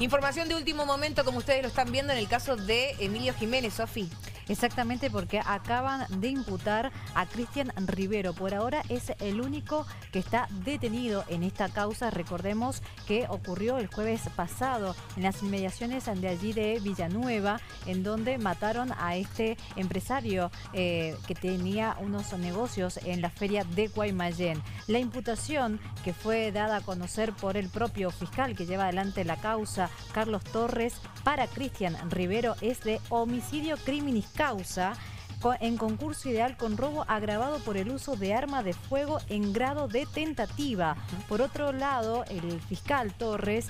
Información de último momento, como ustedes lo están viendo en el caso de Emilio Jiménez, Sofi. Exactamente, porque acaban de imputar a Cristian Rivero. Por ahora es el único que está detenido en esta causa. Recordemos que ocurrió el jueves pasado en las inmediaciones de allí de Villanueva, en donde mataron a este empresario que tenía unos negocios en la feria de Guaymallén. La imputación, que fue dada a conocer por el propio fiscal que lleva adelante la causa, Carlos Torres, para Cristian Rivero es de homicidio criminis causa en concurso ideal con robo agravado por el uso de arma de fuego en grado de tentativa. Por otro lado, el fiscal Torres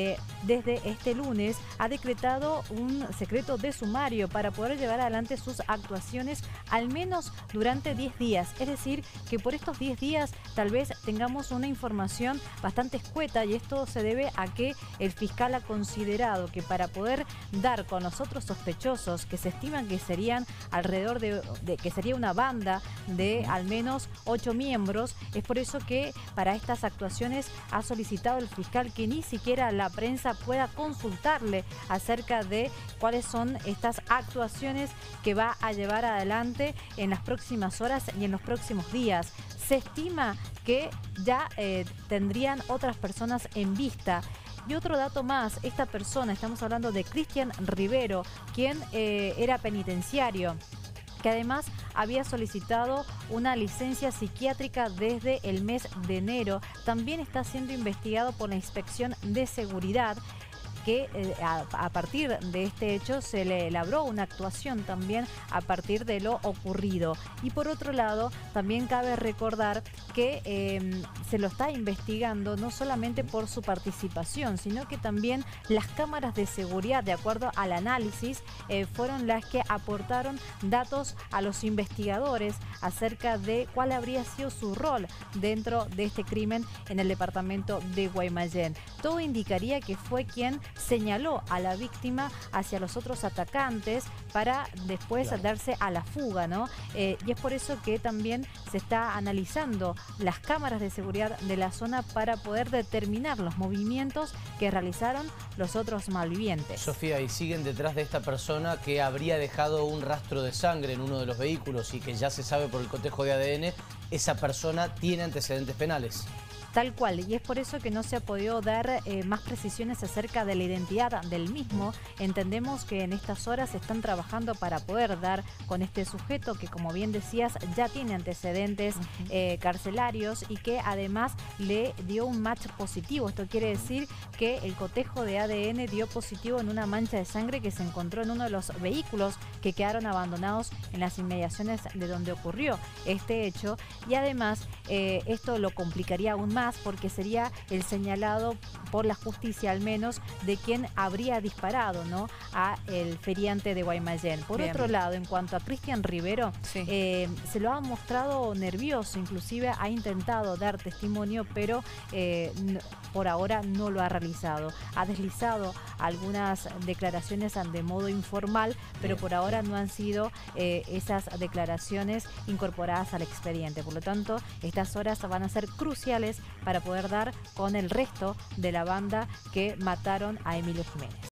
desde este lunes ha decretado un secreto de sumario para poder llevar adelante sus actuaciones al menos durante 10 días. Es decir, que por estos 10 días tal vez tengamos una información bastante escueta, y esto se debe a que el fiscal ha considerado que para poder dar con los otros sospechosos, que se estiman que serían alrededor que sería una banda de al menos 8 miembros. Es por eso que para estas actuaciones ha solicitado el fiscal que ni siquiera la prensa pueda consultarle acerca de cuáles son estas actuaciones que va a llevar adelante en las próximas horas y en los próximos días. Se estima que ya tendrían otras personas en vista. Y otro dato más, esta persona, estamos hablando de Cristian Rivero, quien era penitenciario, que además había solicitado una licencia psiquiátrica desde el mes de enero. También está siendo investigado por la Inspección de Seguridad, que a partir de este hecho se le elaboró una actuación también a partir de lo ocurrido. Y por otro lado, también cabe recordar que se lo está investigando no solamente por su participación, sino que también las cámaras de seguridad, de acuerdo al análisis, fueron las que aportaron datos a los investigadores acerca de cuál habría sido su rol dentro de este crimen en el departamento de Guaymallén. Todo indicaría que fue quien señaló a la víctima hacia los otros atacantes para después darse a la fuga, ¿no? Y es por eso que también se está analizando las cámaras de seguridad de la zona para poder determinar los movimientos que realizaron los otros malvivientes. Sofía, y siguen detrás de esta persona que habría dejado un rastro de sangre en uno de los vehículos y que ya se sabe por el cotejo de ADN, esa persona tiene antecedentes penales. Tal cual, y es por eso que no se ha podido dar más precisiones acerca de la identidad del mismo. Entendemos que en estas horas se están trabajando para poder dar con este sujeto que, como bien decías, ya tiene antecedentes carcelarios y que además le dio un match positivo. Esto quiere decir que el cotejo de ADN dio positivo en una mancha de sangre que se encontró en uno de los vehículos que quedaron abandonados en las inmediaciones de donde ocurrió este hecho. Y además esto lo complicaría aún más, porque sería el señalado por la justicia, al menos, de quien habría disparado, ¿no?, a el feriante de Guaymallén. Por otro lado, en cuanto a Cristian Rivero, se lo ha mostrado nervioso, inclusive ha intentado dar testimonio, pero por ahora no lo ha realizado. Ha deslizado algunas declaraciones de modo informal, pero por ahora no han sido esas declaraciones incorporadas al expediente. Por lo tanto, estas horas van a ser cruciales para poder dar con el resto de la banda que mataron a Emilio Jiménez.